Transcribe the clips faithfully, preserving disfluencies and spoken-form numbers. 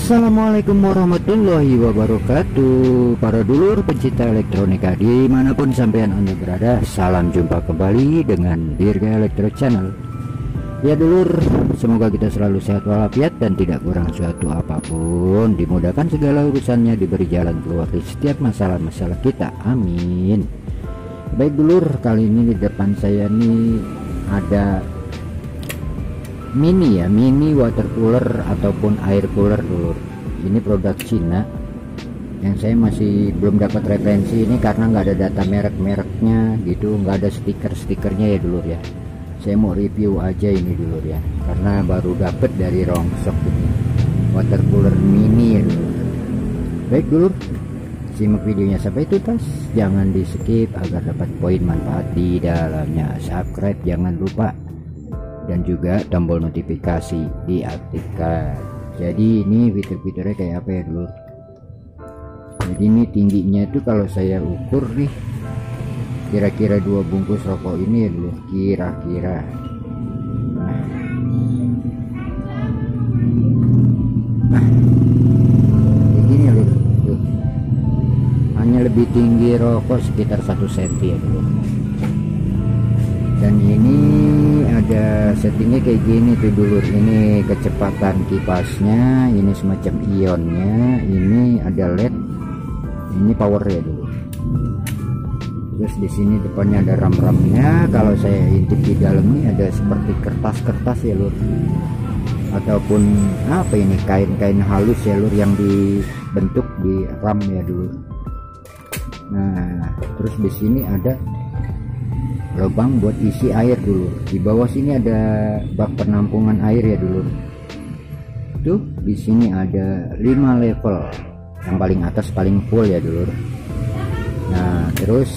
Assalamualaikum warahmatullahi wabarakatuh. Para dulur pencinta elektronika dimanapun sampean anda berada, salam jumpa kembali dengan Dirga Elektro Channel. Ya dulur, semoga kita selalu sehat walafiat dan tidak kurang suatu apapun, dimudahkan segala urusannya, diberi jalan keluar di setiap masalah-masalah kita, amin. Baik dulur, kali ini di depan saya nih ada mini ya, mini water cooler ataupun air cooler dulur. Ini produk Cina yang saya masih belum dapat referensi ini karena nggak ada data merek-mereknya gitu, nggak ada stiker-stikernya ya dulur ya. Saya mau review aja ini dulur ya, karena baru dapet dari Rongsok ini water cooler mini ya dulur. Baik dulur, simak videonya sampai tuntas, jangan di skip agar dapat poin manfaat di dalamnya. Subscribe jangan lupa, dan juga tombol notifikasi diaktifkan. Jadi ini fitur-fiturnya kayak apa ya dulu. Jadi ini tingginya itu kalau saya ukur nih kira-kira dua bungkus rokok ini ya dulu, kira-kira. Nah, nah kayak gini ya dulu. Tuh. Hanya lebih tinggi rokok sekitar satu senti ya dulu. Dan ini ada settingnya kayak gini tuh dulur. Ini kecepatan kipasnya, ini semacam ionnya, ini ada L E D, ini power ya dulu. Terus di sini depannya ada ram-ramnya. Kalau saya intip di dalam ini ada seperti kertas-kertas ya lur, ataupun apa ini, kain-kain halus ya lur yang dibentuk di ram ya dulu. Nah terus di sini ada lubang buat isi air dulu. Di bawah sini ada bak penampungan air ya dulu. Tuh di sini ada lima level, yang paling atas paling full ya dulu. Nah terus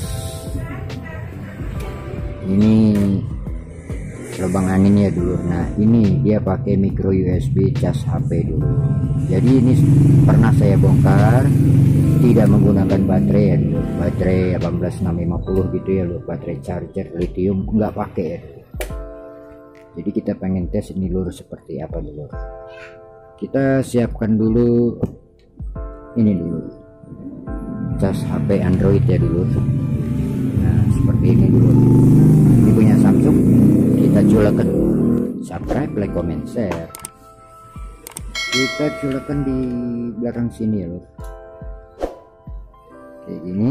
ini lubang angin ya dulu. Nah ini dia pakai micro U S B cas H P dulu. Jadi ini pernah saya bongkar, tidak menggunakan baterai ya dulu, baterai delapan belas enam lima puluh gitu ya lur, baterai charger lithium nggak pakai ya dulu. Jadi kita pengen tes ini lur seperti apa dulu. Kita siapkan dulu ini dulu, cas H P Android ya dulu. Nah seperti ini dulu, ini punya Samsung. Kita culakan, subscribe, like, comment, share. Kita culakan di belakang sini ya lur, kayak gini.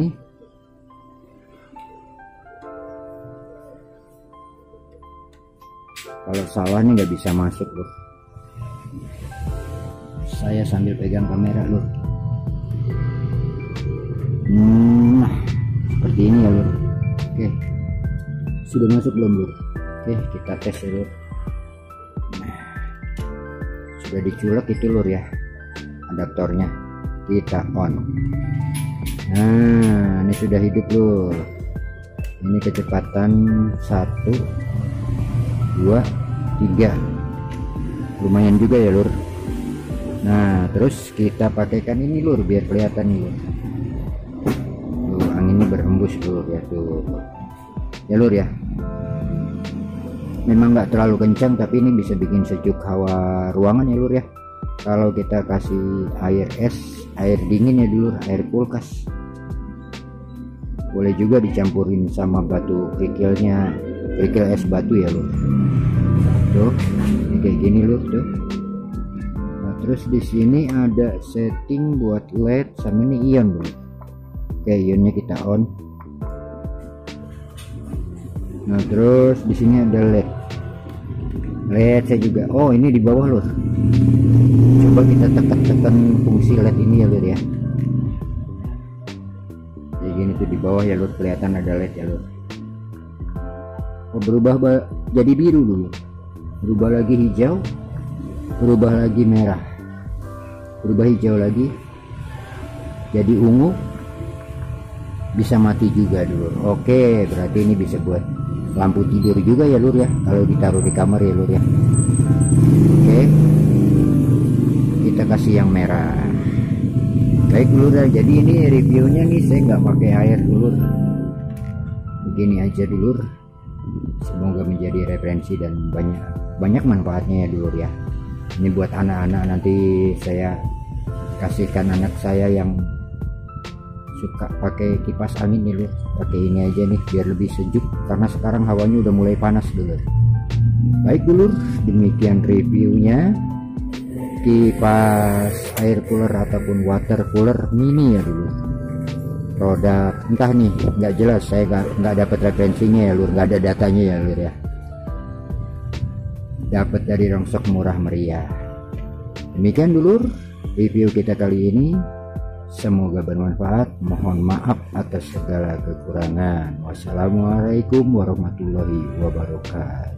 Kalau salah nih nggak bisa masuk loh. Saya sambil pegang kamera loh. Nah seperti ini ya lur. Oke, sudah masuk belum lur? Oke kita tes ya lur. Nah sudah diculek itu lur ya adaptornya, kita on. Nah ini sudah hidup lur. Ini kecepatan satu dua tiga, lumayan juga ya lur. Nah terus kita pakaikan ini lur biar kelihatan nih lur. Tuh anginnya berhembus lur ya tuh ya lur ya. Memang nggak terlalu kencang tapi ini bisa bikin sejuk hawa ruangan ya lur ya. Kalau kita kasih air es, air dingin ya dulu, air kulkas, boleh juga dicampurin sama batu kerikilnya, kerikil es batu ya lur. Tuh ini kayak gini lur tuh. Nah terus di sini ada setting buat L E D sama ini ion dulu. Oke ionnya kita on. Nah terus di sini ada L E D. L E D saya juga. Oh ini di bawah lur. Coba kita tekan-tekan fungsi L E D ini ya lur ya. Jadi gini tuh di bawah ya lur, kelihatan ada L E D ya lur. Oh, berubah jadi biru dulu, berubah lagi hijau, berubah lagi merah, berubah hijau lagi jadi ungu, bisa mati juga dulu. Oke berarti ini bisa buat lampu tidur juga ya lur ya, kalau ditaruh di kamar ya lur ya. Oke kita kasih yang merah. Baik lur, jadi ini reviewnya nih saya nggak pakai air dulu, begini aja dulu. Semoga menjadi referensi dan banyak banyak manfaatnya ya dulu ya. Ini buat anak-anak nanti saya kasihkan anak saya yang suka pakai kipas angin nih lur, pakai ini aja nih biar lebih sejuk karena sekarang hawanya udah mulai panas dulu. Baik dulur, demikian reviewnya kipas air cooler ataupun water cooler mini ya dulu. Produk entah nih nggak jelas, saya nggak nggak dapat referensinya ya lur, nggak ada datanya ya lur ya. Dapat dari Rongsok Murah Meriah. Demikian dulur review kita kali ini, semoga bermanfaat. Mohon maaf atas segala kekurangan. Wassalamualaikum warahmatullahi wabarakatuh.